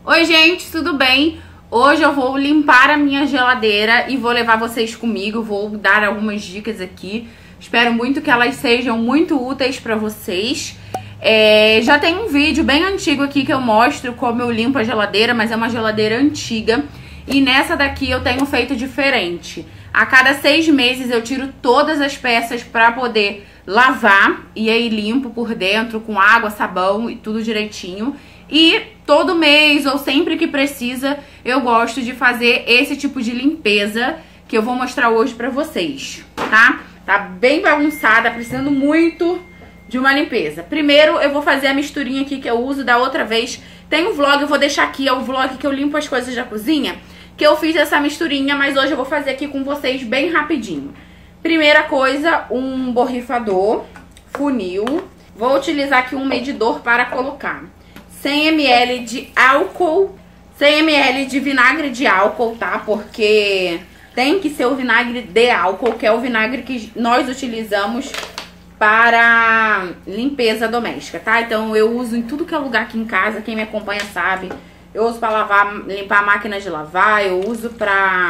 Oi gente, tudo bem? Hoje eu vou limpar a minha geladeira e vou levar vocês comigo, vou dar algumas dicas aqui. Espero muito que elas sejam muito úteis pra vocês. Já tem um vídeo bem antigo aqui que eu mostro como eu limpo a geladeira, mas é uma geladeira antiga. E nessa daqui eu tenho feito diferente. A cada 6 meses eu tiro todas as peças pra poder lavar e aí limpo por dentro com água, sabão e tudo direitinho. E todo mês ou sempre que precisa eu gosto de fazer esse tipo de limpeza que eu vou mostrar hoje pra vocês, tá? Tá bem bagunçada, precisando muito de uma limpeza. Primeiro eu vou fazer a misturinha aqui que eu uso da outra vez. Tem um vlog, eu vou deixar aqui, é o vlog que eu limpo as coisas da cozinha, que eu fiz essa misturinha, mas hoje eu vou fazer aqui com vocês bem rapidinho. Primeira coisa, um borrifador, funil. Vou utilizar aqui um medidor para colocar 100 ml de álcool, 100 ml de vinagre de álcool, tá? Porque tem que ser o vinagre de álcool, que é o vinagre que nós utilizamos para limpeza doméstica, tá? Então eu uso em tudo que é lugar aqui em casa, quem me acompanha sabe. Eu uso para lavar, limpar a máquina de lavar, eu uso para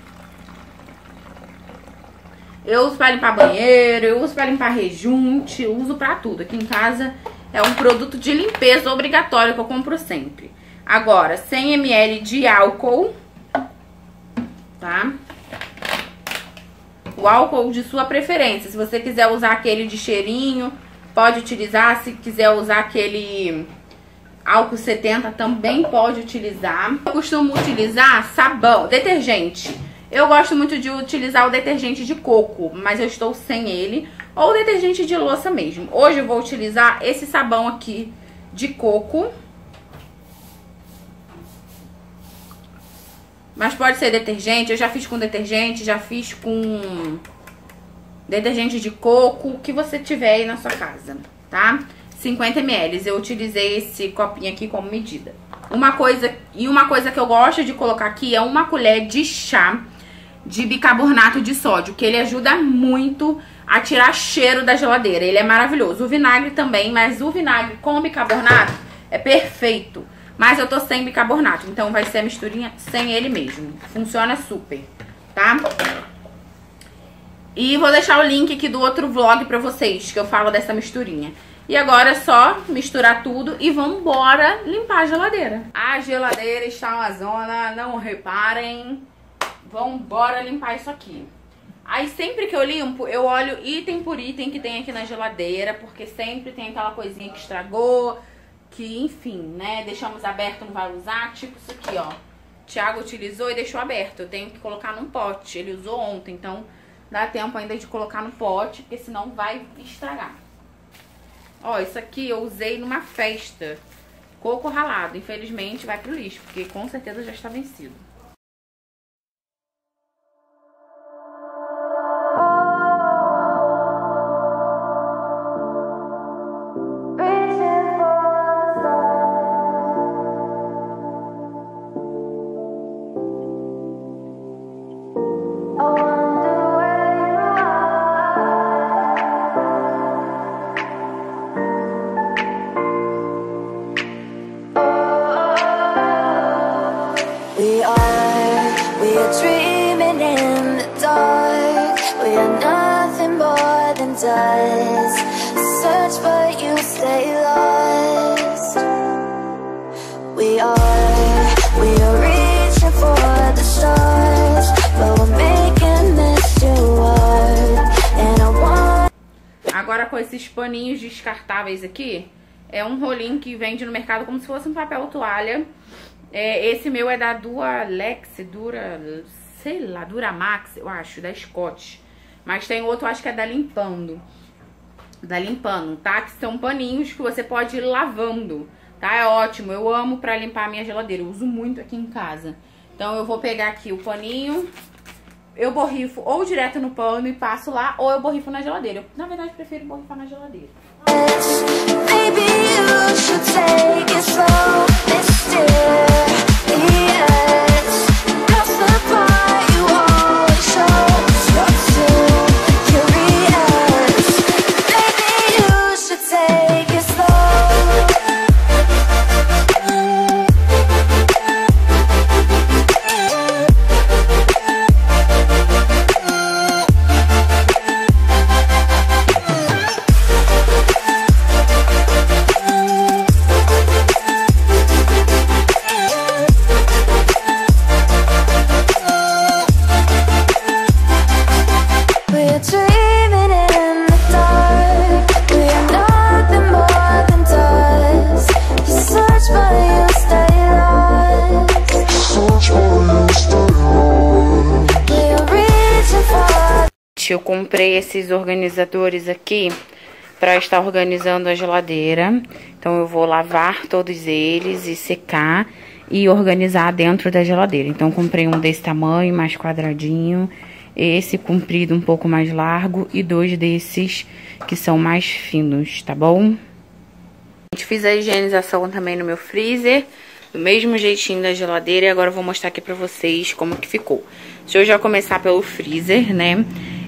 limpar banheiro, eu uso para limpar rejunte, eu uso para tudo. Aqui em casa é um produto de limpeza obrigatório que eu compro sempre. Agora, 100 ml de álcool, tá? O álcool de sua preferência. Se você quiser usar aquele de cheirinho, pode utilizar. Se quiser usar aquele álcool 70, também pode utilizar. Eu costumo utilizar sabão, detergente. Eu gosto muito de utilizar o detergente de coco, mas eu estou sem ele. Ou detergente de louça mesmo. Hoje eu vou utilizar esse sabão aqui de coco. Mas pode ser detergente, eu já fiz com detergente, já fiz com detergente de coco, o que você tiver aí na sua casa, tá? 50 ml, eu utilizei esse copinho aqui como medida. Uma coisa que eu gosto de colocar aqui é uma colher de chá de bicarbonato de sódio, que ele ajuda muito a tirar cheiro da geladeira, ele é maravilhoso. O vinagre também, mas o vinagre com bicarbonato é perfeito. Mas eu tô sem bicarbonato, então vai ser a misturinha sem ele mesmo. Funciona super, tá? E vou deixar o link aqui do outro vlog pra vocês, que eu falo dessa misturinha. E agora é só misturar tudo e vambora limpar a geladeira. A geladeira está uma zona, não reparem. Vambora limpar isso aqui. Aí sempre que eu limpo, eu olho item por item que tem aqui na geladeira, porque sempre tem aquela coisinha que estragou, que enfim, né, deixamos aberto, não vai usar, tipo isso aqui, ó. Thiago utilizou e deixou aberto, eu tenho que colocar num pote, ele usou ontem, então dá tempo ainda de colocar no pote, porque senão vai estragar. Ó, isso aqui eu usei numa festa, coco ralado, infelizmente vai pro lixo, porque com certeza já está vencido. We are dreaming in the dark. We are nothing more than dust. Search but you stay lost. We are reaching for the stars, but we're making this too hard. And I want... Agora com esses paninhos descartáveis aqui, é um rolinho que vende no mercado como se fosse um papel toalha. Esse meu é da Duralex, sei lá, Duramax, eu acho, da Scott. Mas tem outro, acho que é da Limpando, tá? Que são paninhos que você pode ir lavando, tá? É ótimo, eu amo pra limpar a minha geladeira, eu uso muito aqui em casa. Então eu vou pegar aqui o paninho, eu borrifo ou direto no pano e passo lá, ou eu borrifo na geladeira. Eu, na verdade, prefiro borrifar na geladeira. Maybe you should take it slow, mister. Yes, that's the part you always show. You're too curious. Maybe you should take it slow. Gente, eu comprei esses organizadores aqui para estar organizando a geladeira. Então eu vou lavar todos eles e secar e organizar dentro da geladeira. Então eu comprei um desse tamanho, mais quadradinho, esse comprido um pouco mais largo e 2 desses que são mais finos, tá bom? Fiz a higienização também no meu freezer, do mesmo jeitinho da geladeira, e agora eu vou mostrar aqui pra vocês como que ficou. Deixa eu já começar pelo freezer, né?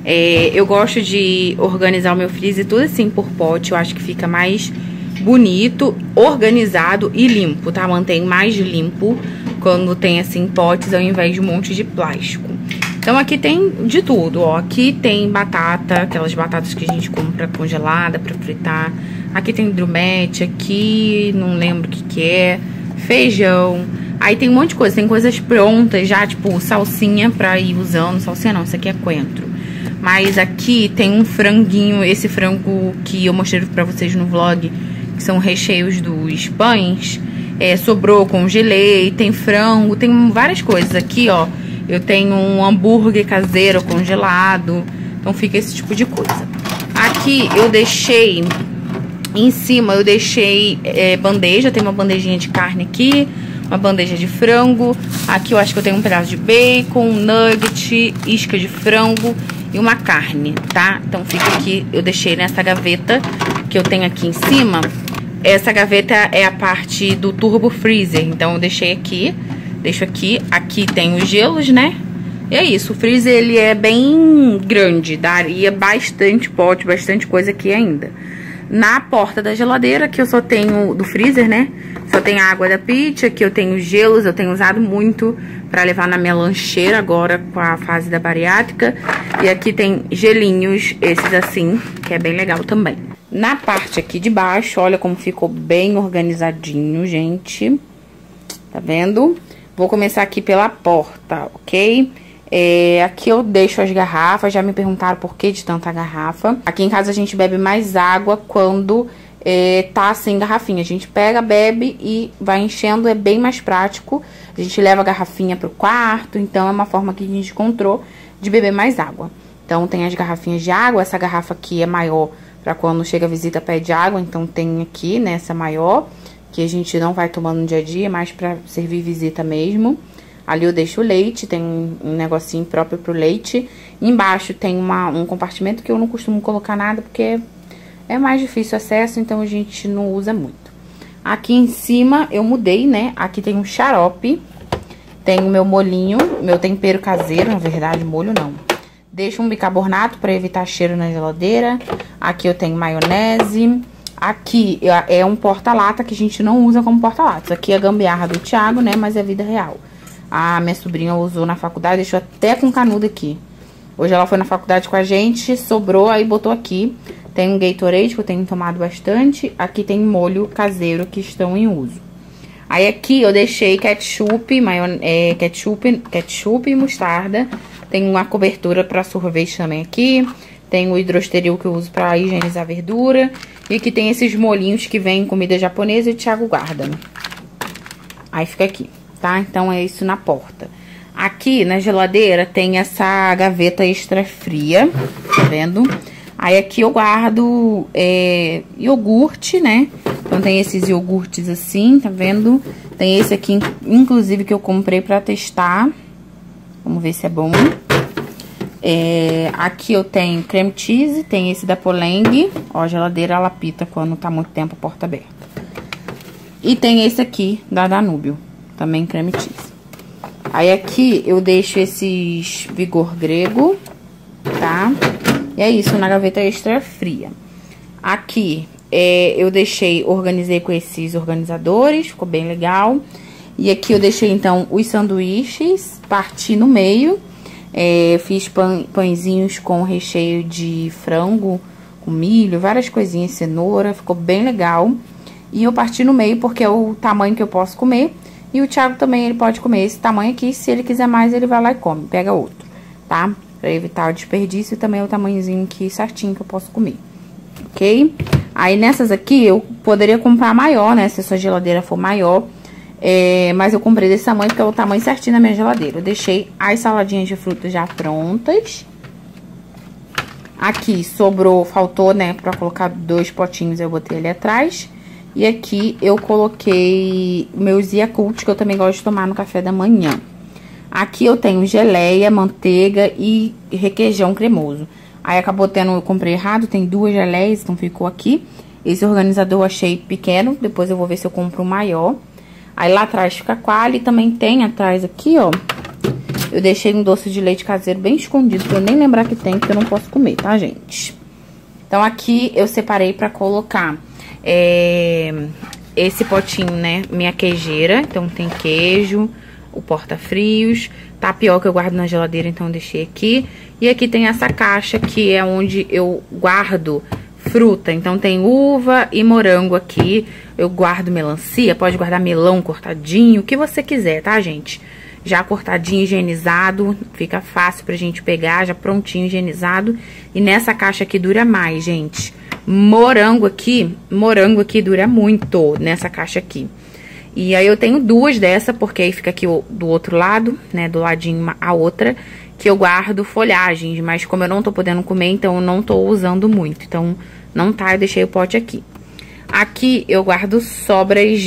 Eu gosto de organizar o meu freezer tudo assim por pote, eu acho que fica mais bonito, organizado e limpo, tá? Mantém mais limpo quando tem assim potes ao invés de um monte de plástico. Então aqui tem de tudo, ó. Aqui tem batata, aquelas batatas que a gente compra congelada pra fritar. Aqui tem drumete, aqui não lembro o que é, feijão. Aí tem um monte de coisa, tem coisas prontas já, tipo salsinha pra ir usando. Salsinha não, isso aqui é coentro. Mas aqui tem um franguinho, esse frango que eu mostrei pra vocês no vlog, que são recheios dos pães. Sobrou, congelei, tem frango, tem várias coisas. Aqui, ó, eu tenho um hambúrguer caseiro congelado. Então fica esse tipo de coisa. Aqui eu deixei, em cima eu deixei bandeja, tem uma bandejinha de carne aqui, uma bandeja de frango. Aqui eu acho que eu tenho um pedaço de bacon, nugget, isca de frango e uma carne, tá? Então fica aqui, eu deixei nessa gaveta que eu tenho aqui em cima. Essa gaveta é a parte do turbo freezer, então eu deixei aqui, deixo aqui. Aqui tem os gelos, né? E é isso, o freezer ele é bem grande, daria bastante pote, bastante coisa aqui ainda. Na porta da geladeira, que eu só tenho do freezer, né? Só tem a água da Peach, aqui eu tenho gelos, eu tenho usado muito pra levar na minha lancheira agora com a fase da bariátrica. E aqui tem gelinhos, esses assim, que é bem legal também. Na parte aqui de baixo, olha como ficou bem organizadinho, gente. Tá vendo? Vou começar aqui pela porta, ok? Aqui eu deixo as garrafas, já me perguntaram por que de tanta garrafa. Aqui em casa a gente bebe mais água quando tá sem garrafinha. A gente pega, bebe e vai enchendo, é bem mais prático. A gente leva a garrafinha pro quarto, então é uma forma que a gente encontrou de beber mais água. Então tem as garrafinhas de água, essa garrafa aqui é maior pra quando chega a visita pede água, então tem aqui, né, essa maior, que a gente não vai tomando no dia a dia, mais pra servir visita mesmo. Ali eu deixo o leite, tem um negocinho próprio pro leite. Embaixo tem um compartimento que eu não costumo colocar nada, porque é mais difícil acesso, então a gente não usa muito. Aqui em cima eu mudei, né? Aqui tem um xarope, tem o meu molhinho, meu tempero caseiro, na verdade, molho não. Deixo um bicarbonato para evitar cheiro na geladeira. Aqui eu tenho maionese. Aqui é um porta-lata que a gente não usa como porta-lata. Isso aqui é gambiarra do Thiago, né? Mas é vida real. A minha sobrinha usou na faculdade, deixou até com canudo aqui. Hoje ela foi na faculdade com a gente, sobrou, aí botou aqui. Tem um Gatorade, que eu tenho tomado bastante. Aqui tem molho caseiro que estão em uso. Aí aqui eu deixei ketchup e mostarda. Tem uma cobertura para sorvete também aqui. Tem o hidrosteril que eu uso para higienizar verdura. E aqui tem esses molhinhos que vem em comida japonesa e o Thiago guarda. Aí fica aqui, tá? Então é isso na porta. Aqui na geladeira tem essa gaveta extra fria, tá vendo? Aí aqui eu guardo iogurte, né? Então tem esses iogurtes assim, tá vendo? Tem esse aqui, inclusive, que eu comprei pra testar. Vamos ver se é bom. Aqui eu tenho creme cheese, tem esse da Poleng. Ó, a geladeira ela apita quando tá muito tempo a porta aberta. E tem esse aqui da Danúbio, também creme cheese. Aí aqui eu deixo esses Vigor Grego, tá? E é isso, na gaveta extra fria. Aqui eu organizei com esses organizadores, ficou bem legal. E aqui eu deixei então os sanduíches, parti no meio. Fiz pãezinhos com recheio de frango, com milho, várias coisinhas, cenoura, ficou bem legal. E eu parti no meio porque é o tamanho que eu posso comer. E o Thiago também, ele pode comer esse tamanho aqui. Se ele quiser mais, ele vai lá e come, pega outro, tá? Pra evitar o desperdício, e também é o tamanhozinho aqui certinho que eu posso comer, ok? Aí nessas aqui, eu poderia comprar maior, né? Se a sua geladeira for maior. Mas eu comprei desse tamanho porque é o tamanho certinho da minha geladeira. Eu deixei as saladinhas de frutas já prontas. Aqui sobrou, faltou, né, pra colocar 2 potinhos, eu botei ali atrás. E aqui eu coloquei meus Yakult, que eu também gosto de tomar no café da manhã. Aqui eu tenho geleia, manteiga e requeijão cremoso. Aí acabou tendo, eu comprei errado, tem 2 geleias, então ficou aqui. Esse organizador eu achei pequeno, depois eu vou ver se eu compro um maior. Aí lá atrás fica a Qualy, também tem atrás aqui, ó. Eu deixei um doce de leite caseiro bem escondido, pra eu nem lembrar que tem, porque eu não posso comer, tá, gente? Então aqui eu separei pra colocar esse potinho, né, minha queijeira. Então tem queijo, o porta-frios, tapioca eu guardo na geladeira, então eu deixei aqui. E aqui tem essa caixa que é onde eu guardo fruta. Então tem uva e morango aqui. Eu guardo melancia, pode guardar melão cortadinho, o que você quiser, tá, gente? Já cortadinho, higienizado, fica fácil pra gente pegar, já prontinho, higienizado. E nessa caixa aqui dura mais, gente. Morango aqui dura muito nessa caixa aqui. E aí eu tenho 2 dessa, porque aí fica aqui do outro lado, né, do ladinho a outra, que eu guardo folhagens. Mas como eu não tô podendo comer, então eu não tô usando muito. Então não tá, eu deixei o pote aqui. Aqui eu guardo sobras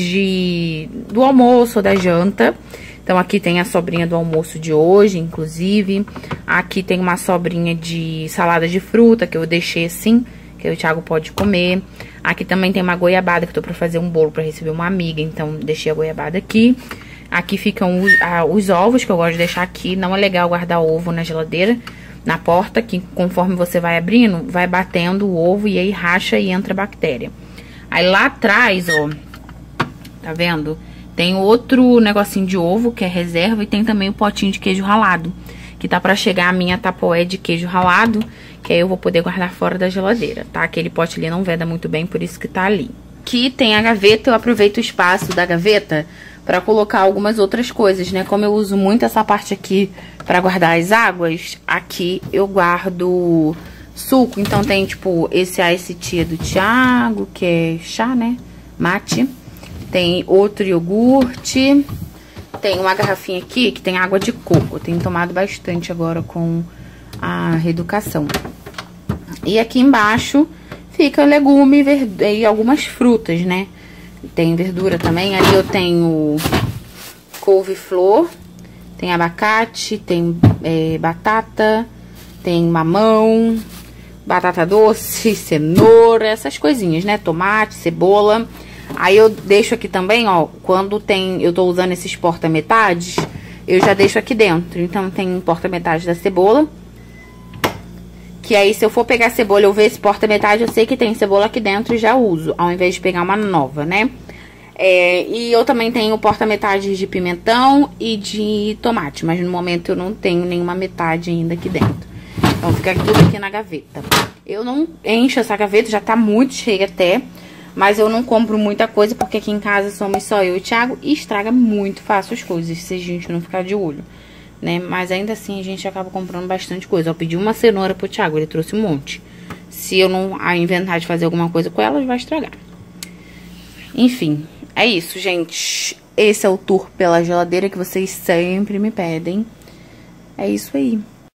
do almoço ou da janta. Então, aqui tem a sobrinha do almoço de hoje, inclusive. Aqui tem uma sobrinha de salada de fruta, que eu deixei assim, que o Thiago pode comer. Aqui também tem uma goiabada, que eu tô pra fazer um bolo pra receber uma amiga, então deixei a goiabada aqui. Aqui ficam os ovos, que eu gosto de deixar aqui. Não é legal guardar ovo na geladeira, na porta, que conforme você vai abrindo, vai batendo o ovo e aí racha e entra bactéria. Aí lá atrás, ó, tá vendo? Tem outro negocinho de ovo, que é reserva, e tem também o potinho de queijo ralado, que tá pra chegar a minha tapoé de queijo ralado, que aí eu vou poder guardar fora da geladeira, tá? Aquele pote ali não veda muito bem, por isso que tá ali. Aqui tem a gaveta, eu aproveito o espaço da gaveta pra colocar algumas outras coisas, né? Como eu uso muito essa parte aqui pra guardar as águas, aqui eu guardo suco. Então tem, tipo, esse Ice Tea do Thiago, que é chá, né? Mate. Tem outro iogurte. Tem uma garrafinha aqui que tem água de coco. Eu tenho tomado bastante agora com a reeducação. E aqui embaixo fica legume e algumas frutas, né? Tem verdura também. Ali eu tenho couve-flor, tem abacate, tem batata, tem mamão, batata doce, cenoura, essas coisinhas, né? Tomate, cebola. Aí eu deixo aqui também, ó, quando eu tô usando esses porta-metades, eu já deixo aqui dentro. Então tem um porta-metade da cebola, que aí se eu for pegar a cebola, eu ver esse porta-metade, eu sei que tem cebola aqui dentro e já uso, ao invés de pegar uma nova, né? E eu também tenho porta-metade de pimentão e de tomate, mas no momento eu não tenho nenhuma metade ainda aqui dentro. Então fica tudo aqui na gaveta. Eu não encho essa gaveta, já tá muito cheia até, mas eu não compro muita coisa, porque aqui em casa somos só eu e o Thiago, e estraga muito fácil as coisas, se a gente não ficar de olho, né? Mas ainda assim a gente acaba comprando bastante coisa. Eu pedi uma cenoura pro Thiago, ele trouxe um monte. Se eu não inventar de fazer alguma coisa com ela, vai estragar. Enfim, é isso, gente. Esse é o tour pela geladeira que vocês sempre me pedem. É isso aí.